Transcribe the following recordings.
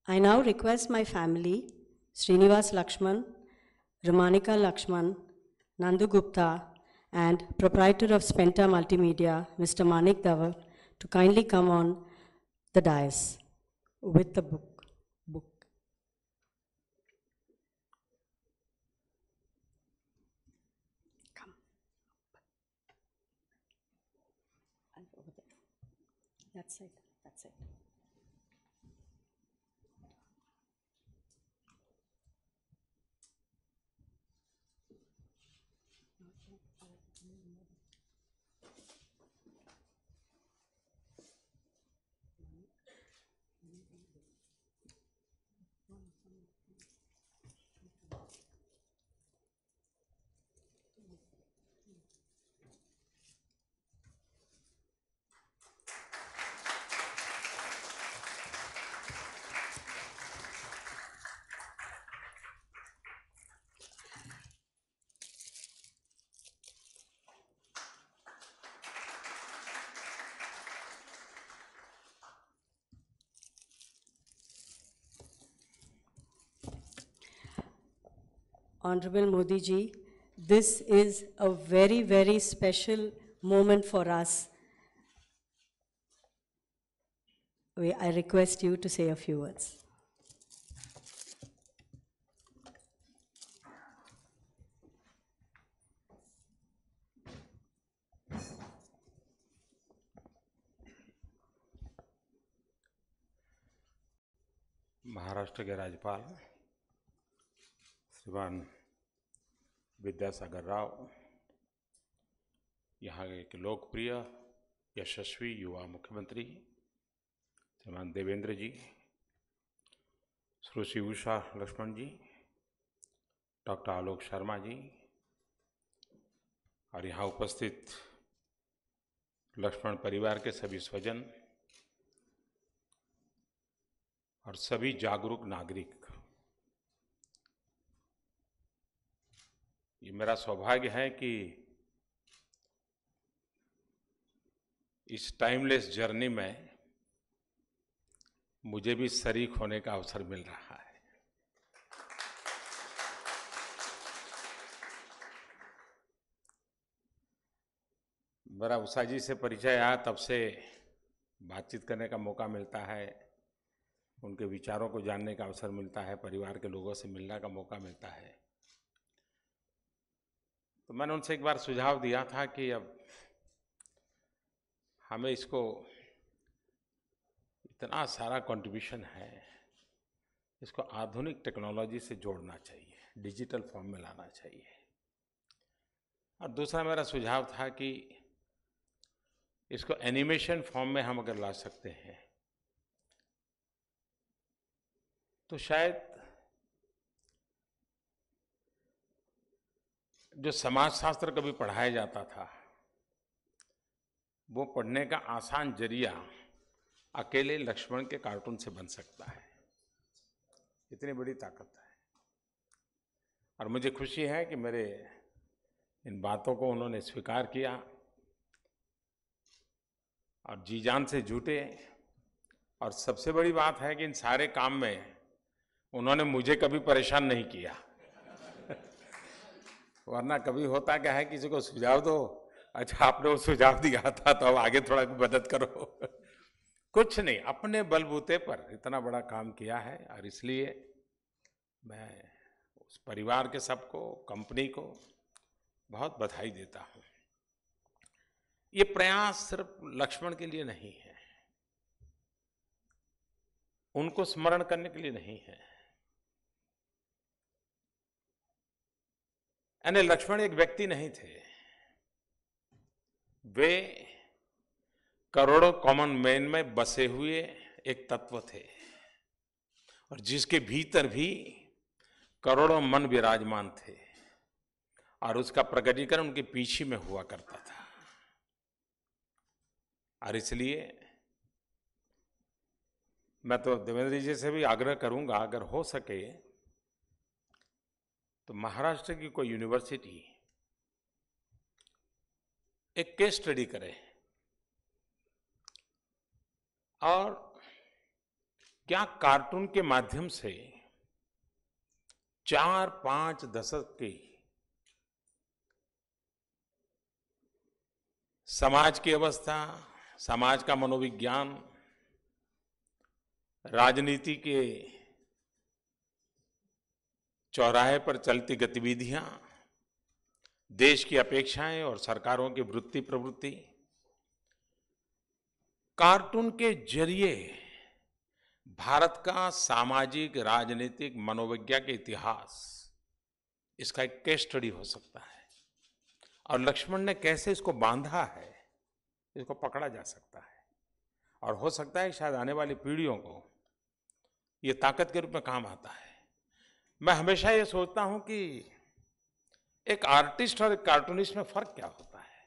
I now request my family, Srinivas Lakshman, Ramanika Lakshman, Nandu Gupta, and proprietor of Spenta Multimedia, Mr. Manik Dawar, to kindly come on the dais with the book. Come. And over there. That's it. That's it. Honorable Modi ji, this is a very, very special moment for us. I request you to say a few words. Maharashtra के राज्यपाल श्रीमान विद्यासागर राव, यहाँ के लोकप्रिय यशस्वी युवा मुख्यमंत्री श्रीमान देवेंद्र जी, सुश्री उषा लक्ष्मण जी, डॉक्टर आलोक शर्मा जी और यहाँ उपस्थित लक्ष्मण परिवार के सभी स्वजन और सभी जागरूक नागरिक, ये मेरा सौभाग्य है कि इस टाइमलेस जर्नी में मुझे भी शरीक होने का अवसर मिल रहा है। मेरा उषा जी से परिचय आया तब से बातचीत करने का मौका मिलता है, उनके विचारों को जानने का अवसर मिलता है, परिवार के लोगों से मिलने का मौका मिलता है। तो मैंने उनसे एक बार सुझाव दिया था कि अब हमें इसको, इतना सारा कंट्रीब्यूशन है, इसको आधुनिक टेक्नोलॉजी से जोड़ना चाहिए, डिजिटल फॉर्म में लाना चाहिए। और दूसरा मेरा सुझाव था कि इसको एनिमेशन फॉर्म में हम अगर ला सकते हैं तो शायद जो समाजशास्त्र कभी पढ़ाया जाता था वो पढ़ने का आसान जरिया अकेले लक्ष्मण के कार्टून से बन सकता है। इतनी बड़ी ताकत है। और मुझे खुशी है कि मेरे इन बातों को उन्होंने स्वीकार किया और जी जान से जुटे। और सबसे बड़ी बात है कि इन सारे काम में उन्होंने मुझे कभी परेशान नहीं किया। वरना कभी होता क्या है, किसी को सुझाव दो, अच्छा आपने वो सुझाव दिया था तो अब आगे थोड़ा मदद करो। कुछ नहीं, अपने बलबूते पर इतना बड़ा काम किया है। और इसलिए मैं उस परिवार के सबको, कंपनी को बहुत बधाई देता हूँ। ये प्रयास सिर्फ लक्ष्मण के लिए नहीं है, उनको स्मरण करने के लिए नहीं है। यानी लक्ष्मण एक व्यक्ति नहीं थे, वे करोड़ों कॉमन मैन में बसे हुए एक तत्व थे और जिसके भीतर भी करोड़ों मन विराजमान थे और उसका प्रकटीकरण उनके पीछे में हुआ करता था। और इसलिए मैं तो देवेंद्र जी से भी आग्रह करूंगा, अगर हो सके तो महाराष्ट्र की कोई यूनिवर्सिटी एक केस स्टडी करे और क्या कार्टून के माध्यम से 4-5 दशक की समाज की अवस्था, समाज का मनोविज्ञान, राजनीति के चौराहे पर चलती गतिविधियां, देश की अपेक्षाएं और सरकारों की वृत्ति प्रवृत्ति, कार्टून के जरिए भारत का सामाजिक राजनीतिक मनोविज्ञान के इतिहास, इसका एक केस स्टडी हो सकता है। और लक्ष्मण ने कैसे इसको बांधा है, इसको पकड़ा जा सकता है। और हो सकता है शायद आने वाली पीढ़ियों को ये ताकत के रूप में काम आता है। मैं हमेशा ये सोचता हूं कि एक आर्टिस्ट और एक कार्टूनिस्ट में फर्क क्या होता है।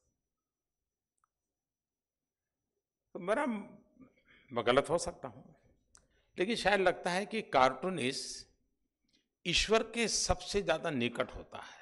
तो मैं गलत हो सकता हूं, लेकिन शायद लगता है कि कार्टूनिस्ट ईश्वर के सबसे ज्यादा निकट होता है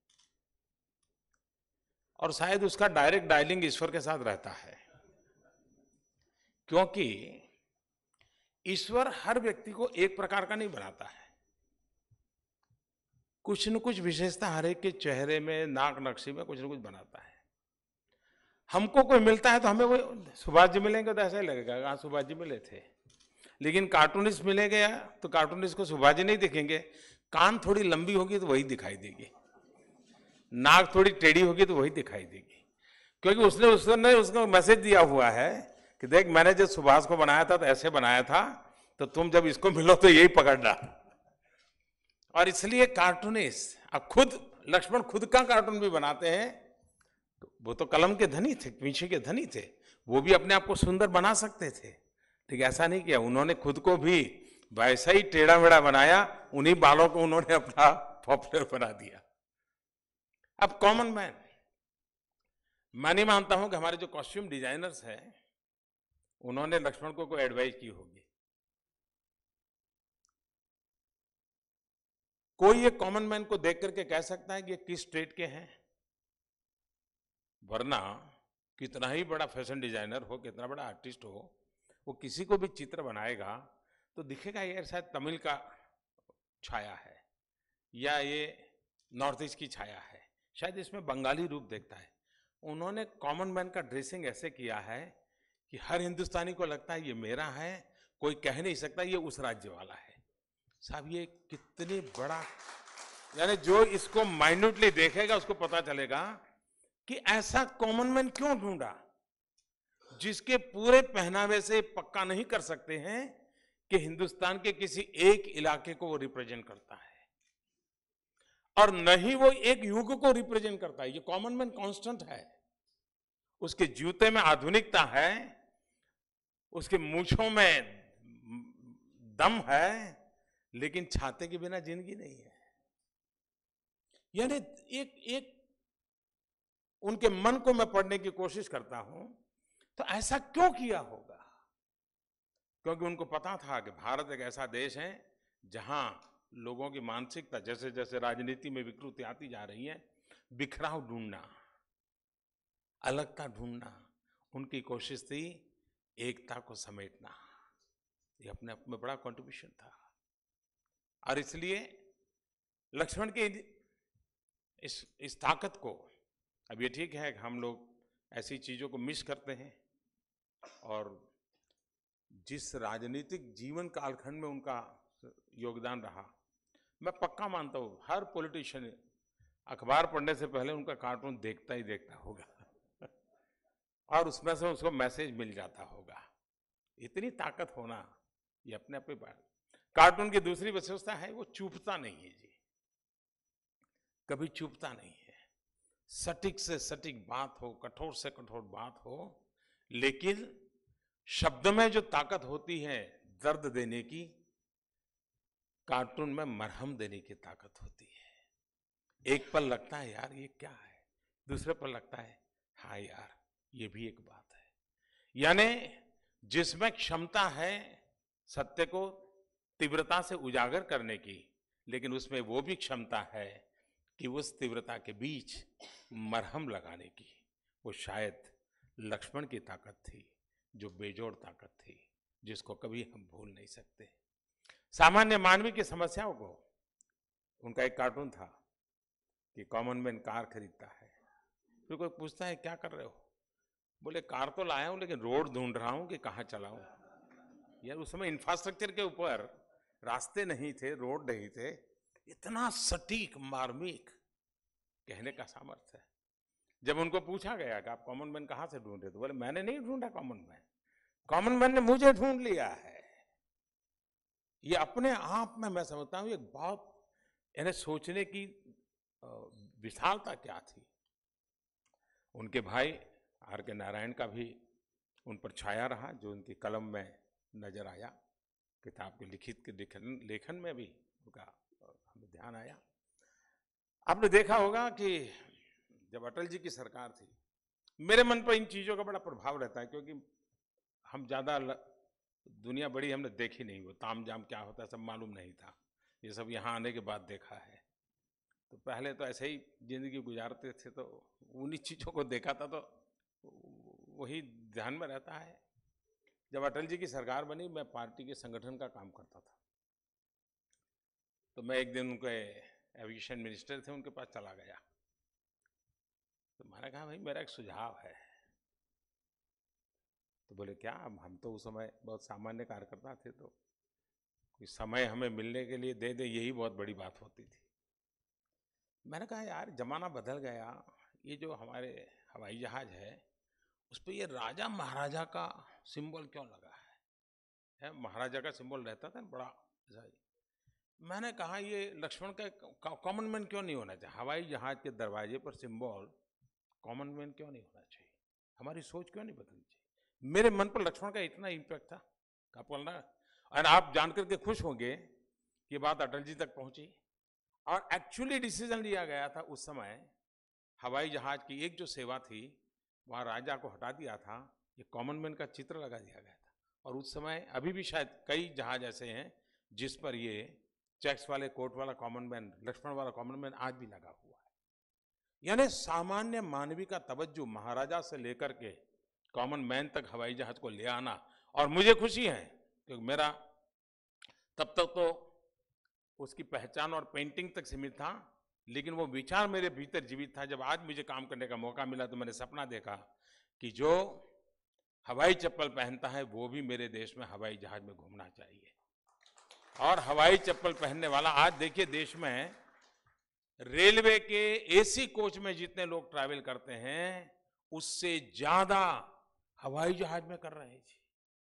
और शायद उसका डायरेक्ट डायलिंग ईश्वर के साथ रहता है, क्योंकि ईश्वर हर व्यक्ति को एक प्रकार का नहीं बनाता है। कुछ न कुछ विशेषता हर एक के चेहरे में, नाक नक्शी में कुछ न कुछ बनाता है। हमको कोई मिलता है तो हमें वो सुभाष जी मिलेंगे तो ऐसा ही लगेगा, हाँ सुभाष जी मिले थे। लेकिन कार्टूनिस्ट मिलेंगे तो कार्टूनिस्ट को सुभाष जी नहीं दिखेंगे, कान थोड़ी लंबी होगी तो वही दिखाई देगी, नाक थोड़ी टेढ़ी होगी तो वही दिखाई देगी, क्योंकि उसने उसको मैसेज दिया हुआ है कि देख मैंने जब सुभाष को बनाया था तो ऐसे बनाया था, तो तुम जब इसको मिलो तो यही पकड़ना। और इसलिए कार्टूनिस्ट, अब खुद लक्ष्मण खुद का कार्टून भी बनाते हैं, तो वो तो कलम के धनी थे, पीछे के धनी थे, वो भी अपने आप को सुंदर बना सकते थे, लेकिन ऐसा नहीं किया। उन्होंने खुद को भी वैसा ही टेढ़ा मेढ़ा बनाया, उन्हीं बालों को उन्होंने अपना पॉपुलर बना दिया। अब कॉमन मैन, मैं नहीं मानता हूं कि हमारे जो कॉस्ट्यूम डिजाइनर्स हैं उन्होंने लक्ष्मण को कोई एडवाइस की होगी। कोई ये कॉमन मैन को देख करके कह सकता है कि ये किस स्टेट के हैं, वरना कितना ही बड़ा फैशन डिजाइनर हो, कितना बड़ा आर्टिस्ट हो, वो किसी को भी चित्र बनाएगा तो दिखेगा ये शायद तमिल का छाया है या ये नॉर्थ ईस्ट की छाया है, शायद इसमें बंगाली रूप देखता है। उन्होंने कॉमन मैन का ड्रेसिंग ऐसे किया है कि हर हिंदुस्तानी को लगता है ये मेरा है, कोई कह नहीं सकता ये उस राज्य वाला है। साहब ये कितनी बड़ा, यानी जो इसको माइन्यूटली देखेगा उसको पता चलेगा कि ऐसा कॉमन मैन क्यों ढूंढा, जिसके पूरे पहनावे से पक्का नहीं कर सकते हैं कि हिंदुस्तान के किसी एक इलाके को वो रिप्रेजेंट करता है, और न ही वो एक युग को रिप्रेजेंट करता है। ये कॉमन मैन कांस्टेंट है, उसके जूते में आधुनिकता है, उसके मूंछों में दम है, लेकिन छाते के बिना जिंदगी नहीं है। यानी एक उनके मन को मैं पढ़ने की कोशिश करता हूं, तो ऐसा क्यों किया होगा? क्योंकि उनको पता था कि भारत एक ऐसा देश है जहां लोगों की मानसिकता, जैसे जैसे राजनीति में विकृति आती जा रही है, बिखराव ढूंढना, अलगता ढूंढना, उनकी कोशिश थी एकता को समेटना। ये अपने आप में बड़ा कंट्रीब्यूशन था। और इसलिए लक्ष्मण की इस ताकत को, अब ये ठीक है कि हम लोग ऐसी चीजों को मिस करते हैं, और जिस राजनीतिक जीवन कालखंड में उनका योगदान रहा, मैं पक्का मानता हूं हर पॉलिटिशियन अखबार पढ़ने से पहले उनका कार्टून देखता ही देखता होगा और उसमें से उसको मैसेज मिल जाता होगा। इतनी ताकत होना ये अपने आप में बात। कार्टून की दूसरी विशेषता है वो चूपता नहीं है जी, कभी चूपता नहीं है। सटीक से सटीक बात हो, कठोर से कठोर बात हो, लेकिन शब्द में जो ताकत होती है दर्द देने की, कार्टून में मरहम देने की ताकत होती है। एक पल लगता है यार ये क्या है, दूसरे पल लगता है हाँ यार ये भी एक बात है। यानी जिसमें क्षमता है सत्य को तीव्रता से उजागर करने की, लेकिन उसमें वो भी क्षमता है कि उस तीव्रता के बीच मरहम लगाने की। वो शायद लक्ष्मण की ताकत थी, जो बेजोड़ ताकत थी। जिसको कभी हम भूल नहीं सकते। सामान्य मानवी की समस्याओं को, उनका एक कार्टून था कि कॉमन मैन कार खरीदता है, फिर कोई पूछता है क्या कर रहे हो, बोले कार तो लाया हूं लेकिन रोड ढूंढ रहा हूं कि कहाँ चलाऊं। यार उस समय इंफ्रास्ट्रक्चर के ऊपर रास्ते नहीं थे, रोड नहीं थे, इतना सटीक मार्मिक कहने का सामर्थ्य है। जब उनको पूछा गया कि आप कॉमन मैन कहाँ से ढूंढ रहे, तो बोले मैंने नहीं ढूंढा कॉमन मैन ने मुझे ढूंढ लिया है। ये अपने आप में मैं समझता हूं एक बहुत यानी सोचने की विशालता क्या थी। उनके भाई आर के नारायण का भी उन पर छाया रहा, जो उनकी कलम में नजर आया, किताब के लिखित के लेखन में भी उनका हमें ध्यान आया। आपने देखा होगा कि जब अटल जी की सरकार थी, मेरे मन पर इन चीज़ों का बड़ा प्रभाव रहता है, क्योंकि हम ज़्यादा दुनिया बड़ी हमने देखी नहीं, वो ताम जाम क्या होता है सब मालूम नहीं था, ये सब यहाँ आने के बाद देखा है। तो पहले तो ऐसे ही जिंदगी गुजारते थे, तो उन्हीं चीज़ों को देखा था, तो वही ध्यान में रहता है। जब अटल जी की सरकार बनी, मैं पार्टी के संगठन का काम करता था, तो मैं एक दिन उनके एविएशन मिनिस्टर थे, उनके पास चला गया। तो मैंने कहा भाई मेरा एक सुझाव है। तो बोले क्या? हम तो उस समय बहुत सामान्य कार्यकर्ता थे, तो कोई समय हमें मिलने के लिए दे दे, यही बहुत बड़ी बात होती थी। मैंने कहा यार जमाना बदल गया, ये जो हमारे हवाई जहाज है उस पर ये राजा महाराजा का सिंबल क्यों लगा है? महाराजा का सिंबल रहता था बड़ा ऐसा ही। मैंने कहा ये लक्ष्मण का कॉमन मैन क्यों नहीं होना चाहिए? हवाई जहाज के दरवाजे पर सिंबल कॉमन मैन क्यों नहीं होना चाहिए? हमारी सोच क्यों नहीं बदलनी चाहिए? मेरे मन पर लक्ष्मण का इतना इम्पैक्ट था, आपको बोलना। और आप जानकर के खुश होंगे कि बात अटल जी तक पहुंची, और एक्चुअली डिसीजन लिया गया था उस समय। हवाई जहाज की एक जो सेवा थी, वहाँ राजा को हटा दिया था, ये कॉमन मैन का चित्र लगा दिया गया था। और उस समय अभी भी शायद कई जहाज ऐसे हैं जिस पर ये चेक्स वाले कोट वाला कॉमन मैन, लक्ष्मण वाला कॉमन मैन आज भी लगा हुआ है। यानी सामान्य मानवी का तवज्जो महाराजा से लेकर के कॉमन मैन तक हवाई जहाज को ले आना। और मुझे खुशी है क्योंकि मेरा तब तक तो उसकी पहचान और पेंटिंग तक सीमित था, लेकिन वो विचार मेरे भीतर जीवित था। जब आज मुझे काम करने का मौका मिला तो मैंने सपना देखा कि जो हवाई चप्पल पहनता है वो भी मेरे देश में हवाई जहाज में घूमना चाहिए। और हवाई चप्पल पहनने वाला आज देखिए देश में रेलवे के एसी कोच में जितने लोग ट्रैवल करते हैं उससे ज्यादा हवाई जहाज में कर रहे हैं जी।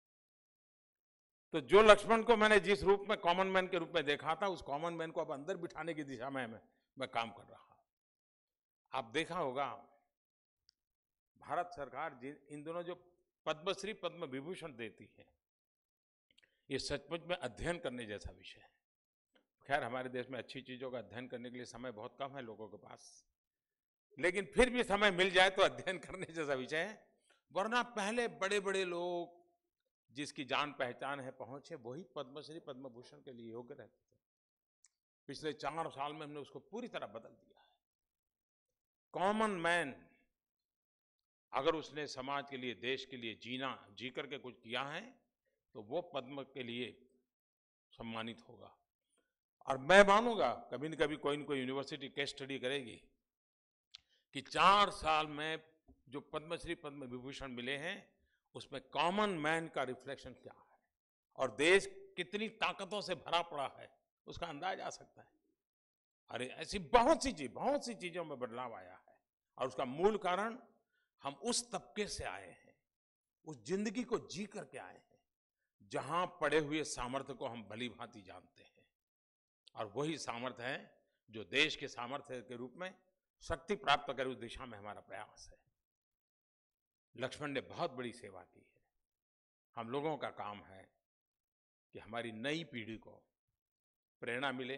तो जो लक्ष्मण को मैंने जिस रूप में कॉमन मैन के रूप में देखा था, उस कॉमन मैन को अब अंदर बिठाने की दिशा में मैं काम कर रहा हूं। आप देखा होगा भारत सरकार इन दोनों जो पद्मश्री पद्म विभूषण देती है, ये सचमुच में अध्ययन करने जैसा विषय है। खैर हमारे देश में अच्छी चीजों का अध्ययन करने के लिए समय बहुत कम है लोगों के पास, लेकिन फिर भी समय मिल जाए तो अध्ययन करने जैसा विषय है। वरना पहले बड़े बड़े लोग जिसकी जान पहचान है, पहुंच है, वही पद्मश्री पद्म भूषण के लिए योग्य रहते थे। पिछले 4 साल में हमने उसको पूरी तरह बदल दिया है। कॉमन मैन अगर उसने समाज के लिए, देश के लिए जी करके कुछ किया है तो वो पद्म के लिए सम्मानित होगा। और मैं मानूंगा कभी न कभी कोई न कोई यूनिवर्सिटी केस स्टडी करेगी कि 4 साल में जो पद्मश्री पद्म विभूषण मिले हैं उसमें कॉमन मैन का रिफ्लेक्शन क्या है और देश कितनी ताकतों से भरा पड़ा है उसका अंदाज आ सकता है। अरे ऐसी बहुत सी चीजों में बदलाव आया है, और उसका मूल कारण हम उस तबके से आए हैं, उस जिंदगी को जी करके आए हैं जहां पड़े हुए सामर्थ्य को हम भली भांति जानते हैं। और वही सामर्थ्य है जो देश के सामर्थ्य के रूप में शक्ति प्राप्त करे, उस दिशा में हमारा प्रयास है। लक्ष्मण ने बहुत बड़ी सेवा की है। हम लोगों का काम है कि हमारी नई पीढ़ी को प्रेरणा मिले।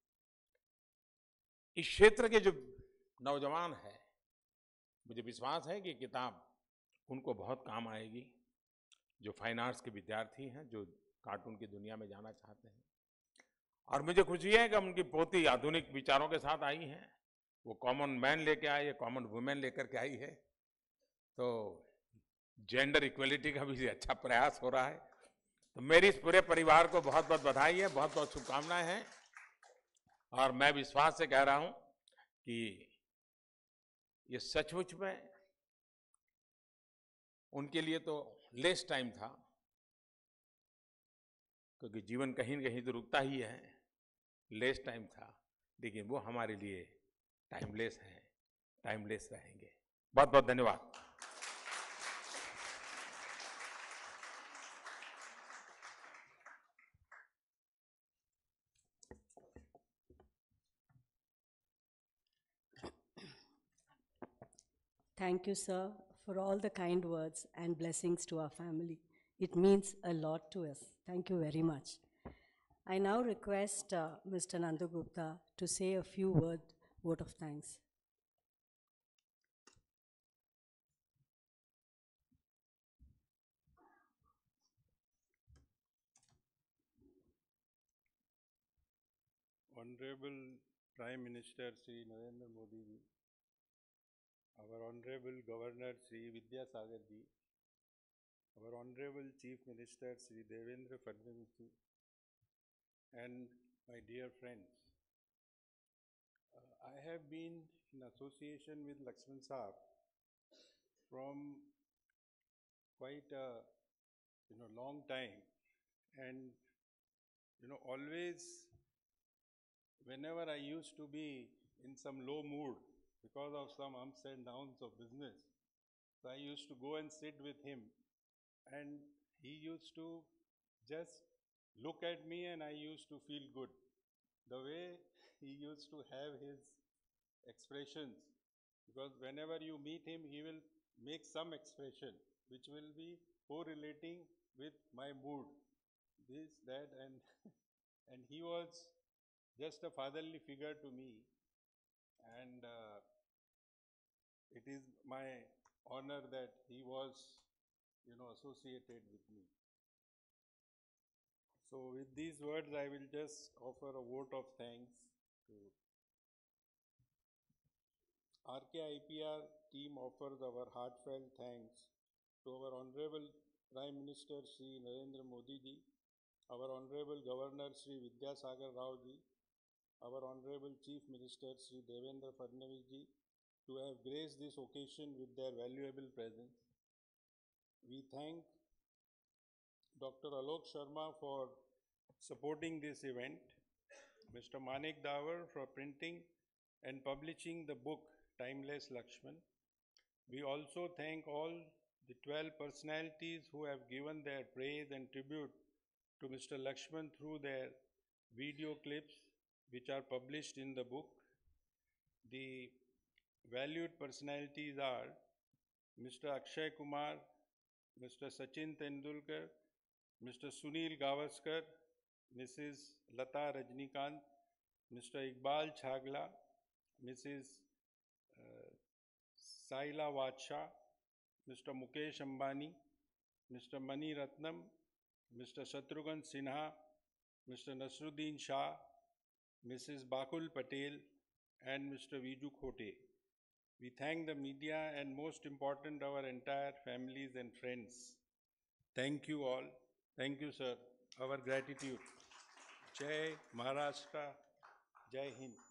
इस क्षेत्र के जो नौजवान हैं, मुझे विश्वास है कि किताब उनको बहुत काम आएगी। जो फाइन आर्ट्स के विद्यार्थी हैं, जो कार्टून की दुनिया में जाना चाहते हैं, और मुझे खुशी है कि उनकी पोती आधुनिक विचारों के साथ आई है। वो कॉमन मैन लेके आई है, कॉमन वुमेन लेकर के आई है। तो जेंडर इक्वलिटी का भी अच्छा प्रयास हो रहा है। तो मेरी इस पूरे परिवार को बहुत बहुत बधाई है, बहुत बहुत शुभकामनाएं हैं। और मैं विश्वास से कह रहा हूं कि ये सचमुच में उनके लिए तो लेस टाइम था, क्योंकि जीवन कहीं न कहीं तो रुकता ही है, लेस टाइम था, लेकिन वो हमारे लिए टाइमलेस हैं, टाइमलेस रहेंगे। बहुत बहुत धन्यवाद। Thank you, sir, for all the kind words and blessings to our family. It means a lot to us. Thank you very much. I now request Mr. Nandagupta to say a few word of thanks. Honorable Prime Minister Sri Narendra Modi ji, our Honorable Governor Sri Vidya Sagar ji, our Honorable Chief Minister Sri Devendra Fadnavis ji, and my dear friends, I have been in association with Lakshman Saab from quite a long time, and always whenever I used to be in some low mood because of some ups and downs of business, so I used to go and sit with him, and he used to just look at me and I used to feel good. The way he used to have his expressions, because whenever you meet him, he will make some expression which will be correlating with my mood, this, that, and and he was just a fatherly figure to me, and it is my honor that he was, associated with me. So with these words, I will just offer a vote of thanks to RKIPR team. Offers our heartfelt thanks to our Honorable Prime Minister Sri Narendra Modi ji, our Honorable Governor Sri Vidya Sagar Rao ji, our Honorable Chief Minister Sri Devendra Fadnavis ji, to have graced this occasion with their valuable presence. We thank Dr. Alok Sharma for supporting this event, Mr. Manik Dawar for printing and publishing the book Timeless Lakshman. We also thank all the 12 personalities who have given their praise and tribute to Mr. Lakshman through their video clips which are published in the book. The valued personalities are Mr. Akshay Kumar, Mr. Sachin Tendulkar, Mr. Sunil Gavaskar, Mrs. Lata Rajnikant, Mr. Iqbal Chagla, Mrs. Saila Vatsha, Mr. Mukesh Ambani, Mr. Mani Ratnam, Mr. Shatrughan Sinha, Mr. Nasruddin Shah, Mrs. Bakul Patel, and Mr. Viju Khote. We thank the media and most important our entire families and friends. Thank you all. Thank you, sir. Our gratitude. Jai Maharashtra. Jai Hind.